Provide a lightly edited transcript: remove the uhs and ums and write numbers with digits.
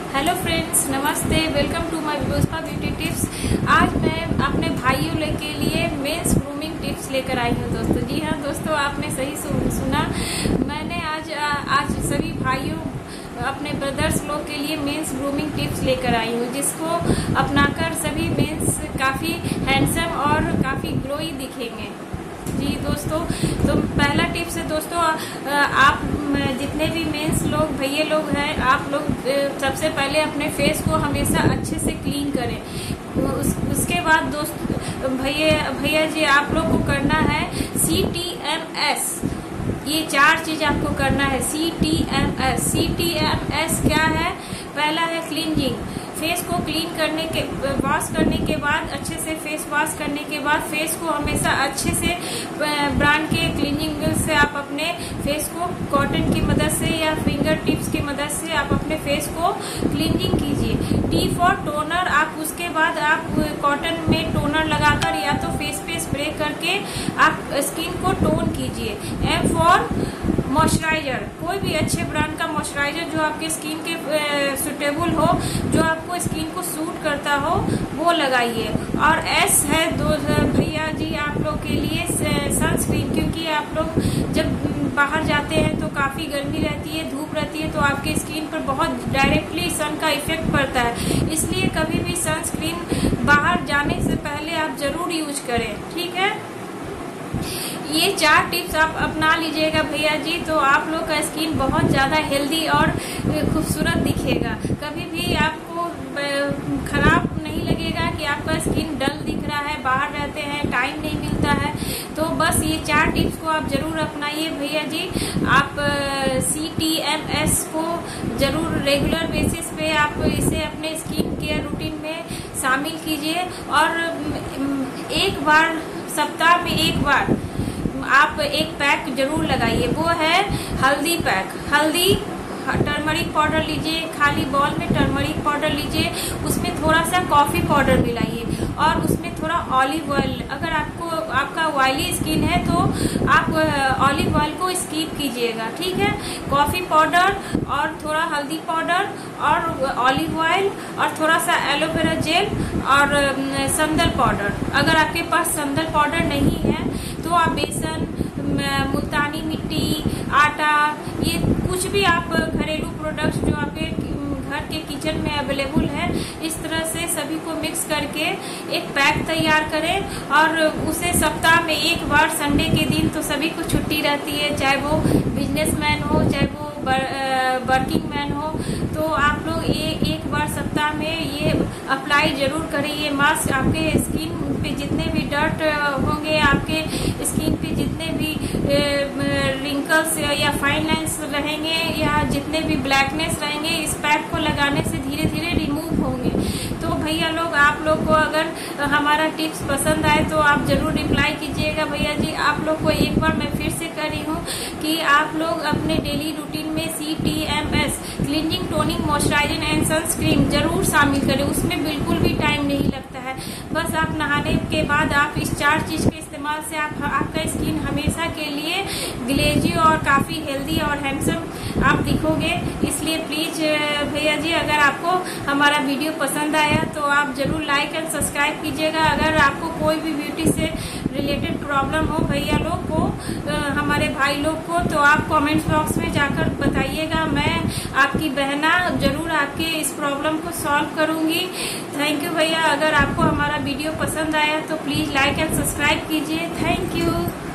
Hello friends, नमस्ते। Welcome to my Pushpa beauty tips. आज मैं अपने भाइयों के लिए मेंस ग्रूमिंग टिप्स लेकर आई हूँ दोस्तों। जी हाँ दोस्तों, आपने सही सुना। मैंने आज सभी भाइयों, अपने ब्रदर्स लोग के लिए मेंस ग्रूमिंग टिप्स लेकर आई हूँ, जिसको अपनाकर सभी मेंस काफ़ी हैंडसम और काफ़ी ग्लोई दिखेंगे। जी दोस्तों, तो पहला टिप्स है दोस्तों, आप जितने भी मेंस लोग, भैया लोग हैं, आप लोग सबसे पहले अपने फेस को हमेशा अच्छे से क्लीन करें। उसके बाद दोस्त भैया जी, आप लोग को करना है CTMS। ये 4 चीज आपको करना है। CTMS क्या है? पहला है क्लींजिंग। फेस को क्लीन करने के, वॉश करने के बाद, अच्छे से फेस वॉश करने के बाद फेस को हमेशा अच्छे से ब्रांड के क्लीनिंग से आप अपने फेस को कॉटन की मदद से या फिंगर टिप्स की मदद से आप अपने फेस को क्लीनिंग कीजिए। T for toner. आप उसके बाद आप कॉटन में टोनर लगाकर या तो फेस पे स्प्रे करके आप स्किन को टोन कीजिए। M for moisturiser. कोई भी अच्छे ब्रांड का मॉइस्चराइजर जो आपके स्किन के सुटेबल हो, जो आपको स्किन को सूट करता हो, वो लगाइए। और S है भैया जी आप लोग के लिए सनस्क्रीन, क्योंकि आप लोग जब बाहर जाते हैं तो काफ़ी गर्मी रहती है, धूप रहती है, तो आपके स्किन पर बहुत डायरेक्टली सन का इफेक्ट पड़ता है। इसलिए कभी भी सनस्क्रीन बाहर जाने से पहले आप जरूर यूज करें, ठीक है। ये 4 टिप्स आप अपना लीजिएगा भैया जी, तो आप लोग का स्किन बहुत ज़्यादा हेल्दी और खूबसूरत दिखेगा। कभी भी आपको खराब नहीं लगेगा कि आपका स्किन डल दिख रहा है, बाहर रहते हैं, टाइम नहीं मिलता है। तो बस ये 4 टिप्स को आप जरूर अपनाइए भैया जी। आप CTMS को जरूर रेगुलर बेसिस पे आप इसे अपने स्किन केयर रूटीन में शामिल कीजिए। और एक बार, सप्ताह में एक बार आप एक पैक जरूर लगाइए, वो है हल्दी पैक। हल्दी, टर्मरिक पाउडर लीजिए, खाली बॉल में टर्मरिक पाउडर लीजिए, उसमें थोड़ा सा कॉफी पाउडर मिलाइए और उसमें थोड़ा ऑलिव ऑयल। अगर आपका ऑयली स्किन है तो आप ऑलिव ऑयल को स्किप कीजिएगा, ठीक है। कॉफी पाउडर और थोड़ा हल्दी पाउडर और ऑलिव ऑयल और थोड़ा सा एलोवेरा जेल और संदल पाउडर। अगर आपके पास संदल पाउडर नहीं है तो आप बेसन, मुल्तानी मिट्टी, आटा, ये कुछ भी आप घरेलू प्रोडक्ट्स जो आपके घर के किचन में अवेलेबल है, इस तरह से सभी को मिक्स करके एक पैक तैयार करें। और उसे सप्ताह में एक बार, संडे के दिन तो सभी को छुट्टी रहती है, चाहे वो बिजनेसमैन हो, चाहे वो वर्किंग मैन हो, तो आप लोग एक बार सप्ताह में ये अप्लाई जरूर करें। ये मास्क आपके स्किन पे जितने भी डर्ट होंगे, आपके स्किन पे जितने भी रिंकल्स या फाइन लाइंस रहेंगे या जितने भी ब्लैकनेस रहेंगे, इस पैक को लगाने से धीरे धीरे रिमूव होंगे। तो भैया लोग, आप लोग को अगर हमारा टिप्स पसंद आए तो आप जरूर रिप्लाई कीजिएगा भैया जी। आप लोग को एक बार मैं फिर से कर रही हूँ कि आप लोग अपने डेली रूटीन में CTMS, cleansing, toning, moisturising and sunscreen जरूर शामिल करें। उसमें बिल्कुल भी टाइम नहीं लगता है। बस आप नहाने के बाद आप इस 4 चीज के इस्तेमाल से आपका स्किन हमेशा के लिए ग्लेजी और काफी हेल्दी और हैंडसम आप दिखोगे। इसलिए प्लीज भैया जी, अगर आपको हमारा वीडियो पसंद आया तो आप जरूर लाइक एंड सब्सक्राइब कीजिएगा। अगर आपको कोई भी ब्यूटी से रिलेटेड प्रॉब्लम हो भैया लोग को, हमारे भाई लोग को, तो आप कमेंट्स बॉक्स में जाकर बताइएगा। मैं आपकी बहना जरूर आपके इस प्रॉब्लम को सॉल्व करूंगी। थैंक यू भैया। अगर आपको हमारा वीडियो पसंद आया तो प्लीज लाइक एंड सब्सक्राइब कीजिए। Thank you.